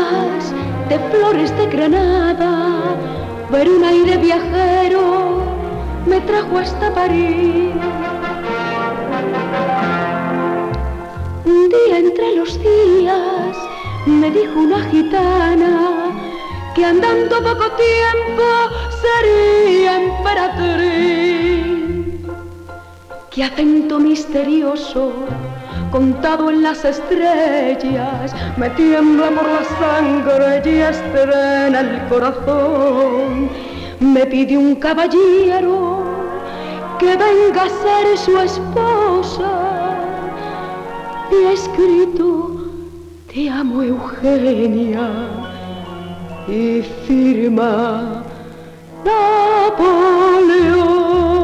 días de flores de Granada, ver un aire viajero me trajo hasta París. Un día entre los días me dijo una gitana que andando poco tiempo sería emperatriz. Qué acento misterioso contado en las estrellas me tiembla por la sangre y estrena el corazón. Me pide un caballero que venga a ser su esposa y ha escrito: te amo, Eugenia, y firma Napoleón.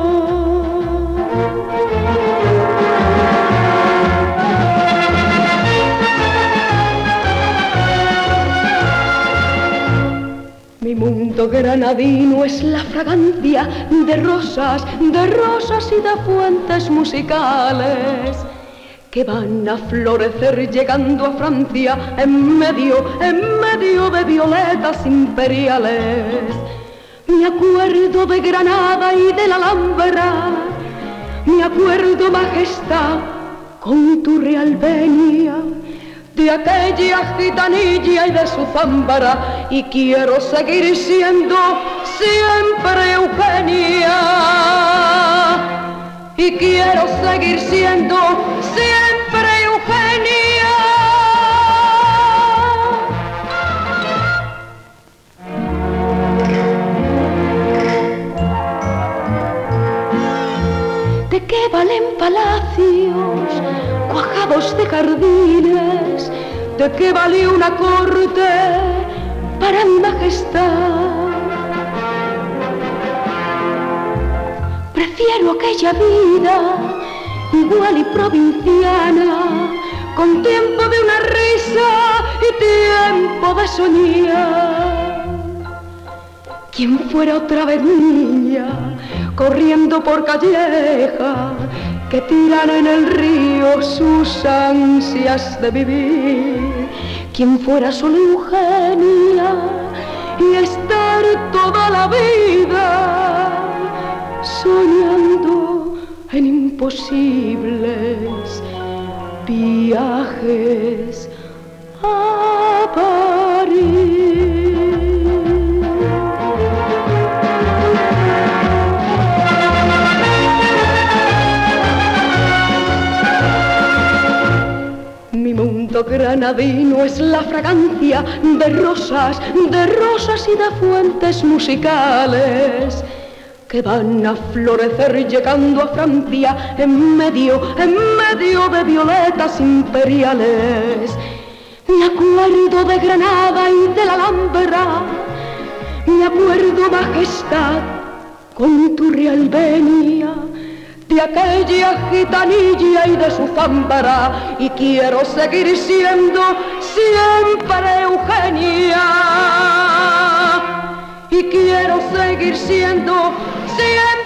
Mi mundo granadino es la fragancia de rosas y de fuentes musicales que van a florecer llegando a Francia en medio de violetas imperiales. Me acuerdo de Granada y de la Alhambra, me acuerdo, majestad, con tu real venia, de aquella gitanilla y de su zámbara, y quiero seguir siendo siempre Eugenia, y quiero seguir siendo siempre Eugenia. ¿De qué valen palacios cuajados de jardines? ¿De qué vale una corte para mi majestad? Prefiero aquella vida igual y provinciana, con tiempo de una risa y tiempo de soñar. Quien fuera otra vez niña, corriendo por calleja, que tiran en el río sus ansias de vivir. Quien fuera solo Eugenia y estar toda la vida soñando en imposibles viajes a París. Mi mundo granadino es la fragancia de rosas y de fuentes musicales que van a florecer llegando a Francia en medio de violetas imperiales. Me acuerdo de Granada y de la Alhambra, me acuerdo, majestad, con tu real venia, de aquella gitanilla y de su zámbara, y quiero seguir siendo siempre Eugenia, y quiero seguir siendo siempre